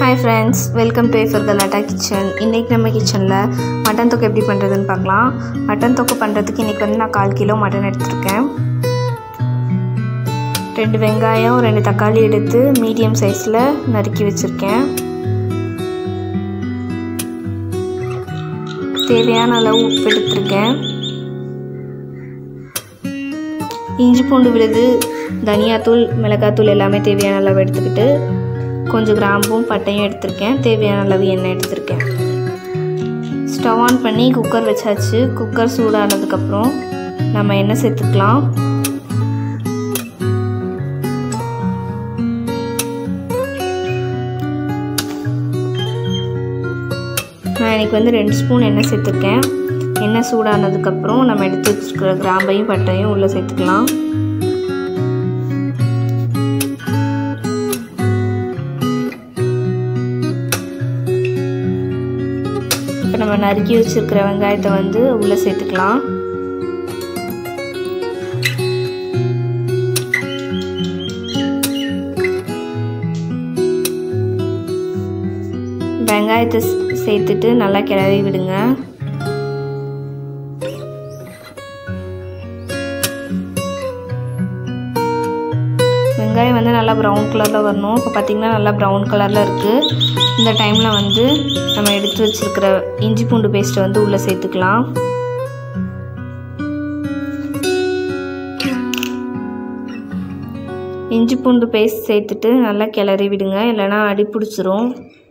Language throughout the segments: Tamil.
Hi friends, welcome to Furgalata Kitchen. இன்னைக்கு நம்ம கிச்சன்ல மட்டன் தொக்கு எப்படி பண்றதுன்னு பார்க்கலாம். மட்டன் தொக்கு பண்றதுக்கு இன்னைக்கு வந்து நான் 1/4 கிலோ மட்டன் எடுத்துர்க்கேன். 2 வெங்காயம், 2 தக்காளி எடுத்து மீடியம் சைஸ்ல நறுக்கி வச்சிருக்கேன். தேவையான அளவு உப்பு எடுத்துர்க்கேன். இஞ்சி பூண்டு விழுது, தனியாத்தூள், மிளகாத்தூள் எல்லாமே தேவையான அளவு எடுத்துக்கிட்டு கொஞ்சம் கிராம்பும் பட்டையும் எடுத்துர்க்கேன். தேவையான அளவு எண்ணெய் எடுத்துர்க்கேன். ஸ்டவ் ஆன் பண்ணி குக்கர் வச்சாச்சு. குக்கர் சூடானதுக்கு அப்புறம் நம்ம எண்ணெய் சேர்த்துக்கலாம். நான் இன்னைக்கு வந்து 2 ஸ்பூன் எண்ணெய் சேர்த்துருக்கேன். எண்ணெய் சூடானதுக்கு அப்புறம் நம்ம எடுத்து வச்சிருக்கிற கிராம்பையும் பட்டையும் உள்ள சேர்த்துக்கலாம். இப்போ நம்ம நறுக்கி வச்சிருக்கிற வெங்காயத்தை வந்து உள்ள சேர்த்துக்கலாம். வெங்காயத்தை சேர்த்துட்டு நல்லா கிளறி விடுங்க. வெங்காயம் வந்து நல்லா ப்ரௌன் கலரில் வரணும். இப்போ பார்த்திங்கன்னா நல்லா ப்ரௌன் கலரில் இருக்குது. இந்த டைமில் வந்து நம்ம எடுத்து வச்சுருக்கிற இஞ்சி பூண்டு பேஸ்ட்டை வந்து உள்ளே சேர்த்துக்கலாம். இஞ்சி பூண்டு பேஸ்ட் சேர்த்துட்டு நல்லா கிளறி விடுங்க, இல்லைன்னா அடி பிடிச்சிரும்.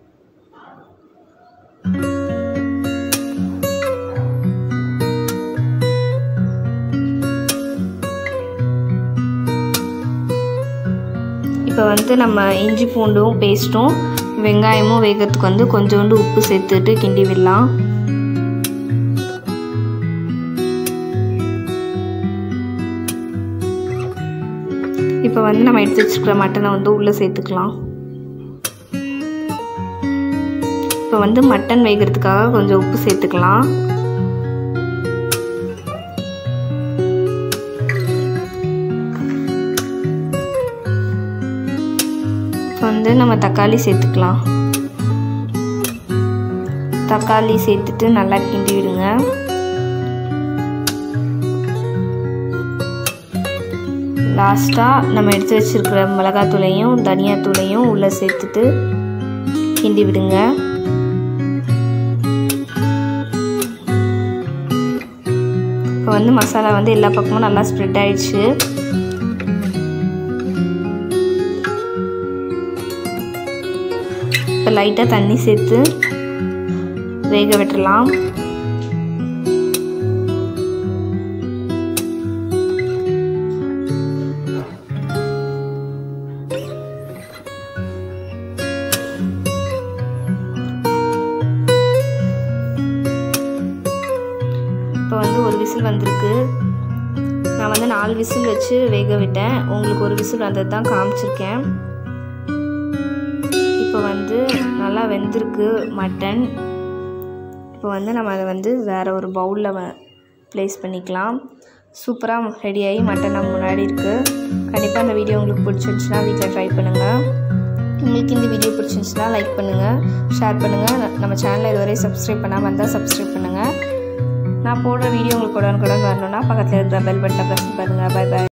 இப்போ வந்து நம்ம இஞ்சி பூண்டும் பேஸ்ட்டும் வெங்காயமும் வேகிறதுக்கு வந்து கொஞ்சோண்டு உப்பு சேர்த்துட்டு கிண்டி விடலாம். இப்போ வந்து நம்ம எடுத்து வச்சுருக்கிற மட்டனை வந்து உள்ளே சேர்த்துக்கலாம். இப்போ வந்து மட்டன் வேகிறதுக்காக கொஞ்சம் உப்பு சேர்த்துக்கலாம். வந்து நம்ம தக்காளி சேர்த்துக்கலாம். தக்காளி சேர்த்துட்டு நல்லா கிண்டி விடுங்க. லாஸ்ட்டாக நம்ம எடுத்து வச்சிருக்கிற மிளகாத்தூளையும் தனியாத்தூளையும் உள்ளே சேர்த்துட்டு கிண்டி விடுங்க. இப்போ வந்து மசாலா வந்து எல்லா பக்கமும் நல்லா ஸ்ப்ரெட் ஆயிடுச்சு. இப்போ லைட்டாக தண்ணி சேர்த்து வேக விட்டுறலாம். இப்போ வந்து ஒரு விசில் வந்திருக்கு. நான் வந்து 4 விசில் வச்சு வேக விட்டேன். உங்களுக்கு ஒரு விசில் வந்தது தான் காமிச்சிருக்கேன். இப்போ வந்து நல்லா வெந்திருக்கு மட்டன். இப்போ வந்து நம்ம அதை வந்து வேறு ஒரு பவுலில் ப்ளேஸ் பண்ணிக்கலாம். சூப்பராக ரெடியாகி மட்டன் நம்ம முன்னாடி இருக்குது. கண்டிப்பாக அந்த வீடியோ உங்களுக்கு பிடிச்சிருந்துச்சுன்னா வீட்டில் ட்ரை பண்ணுங்கள். உங்களுக்கு இந்த வீடியோ பிடிச்சிருந்துச்சுன்னா லைக் பண்ணுங்கள், ஷேர் பண்ணுங்கள். நம்ம சேனலை இதுவரை சப்ஸ்கிரைப் பண்ணாமல் இருந்தால் சப்ஸ்கிரைப் பண்ணுங்கள். நான் போடுற வீடியோ உங்களுக்கு உடனுக்குடன் வரணுன்னா பக்கத்தில் இருக்கிற பெல் பட்டனை ப்ரெஸ் பண்ணுங்கள். பை பாய்.